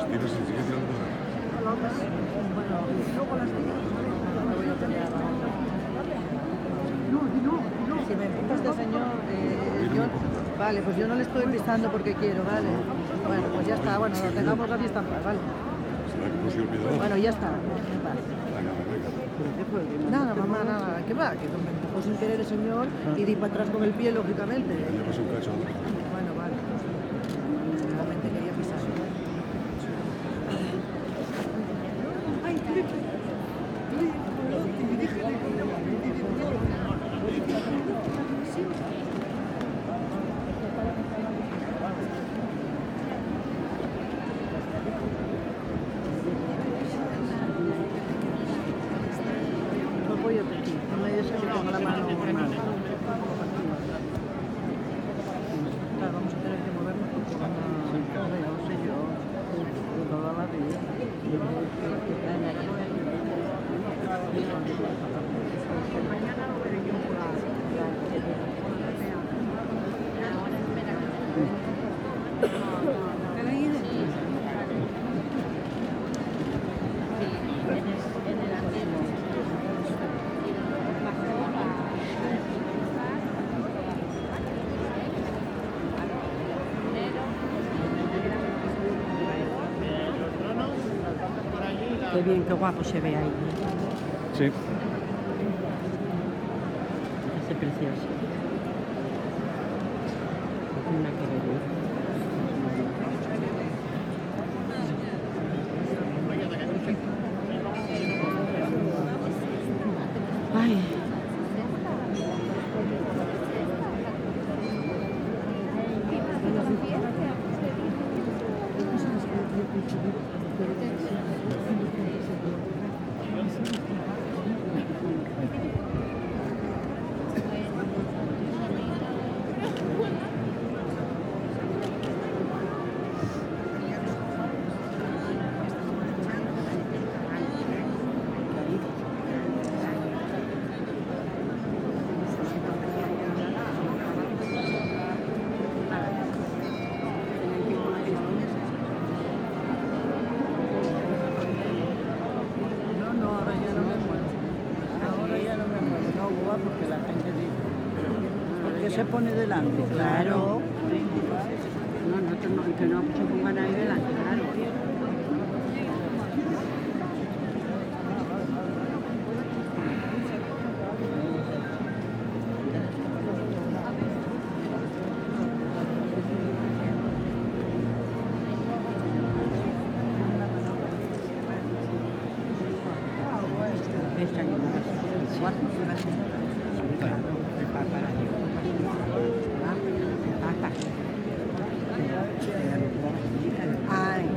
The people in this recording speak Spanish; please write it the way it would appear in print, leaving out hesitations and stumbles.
¿Tienes el siguiente tirando? Bueno, luego las digo, no voy a pelear. Si me empuja este señor, vale, pues yo no le estoy pisando porque quiero, vale. Bueno, pues ya está, bueno, tengamos la fiesta en paz, vale. ¿Será que consigo el pie de abajo? Bueno, ya está, en paz. Venga. Nada, mamá, nada, ¿qué va? Que me empujó sin querer el señor y di para atrás con el pie, lógicamente. Ya pasé un cacho. Bueno, vale. Realmente quería pisar. No voy a pedir, no me des que tengo la mano mal. Claro, vamos a tener que movernos porque van a... no sé yo, toda la vida. Mañana lo veré yo por la... Qué bien, qué guapo se ve ahí. Sí. Es precioso. Una que ver. Ay. Porque la gente dice, porque se pone delante, claro. No, que no se pongan ahí delante, claro. Esta yo no la sé. ¿Cuatro? Ay,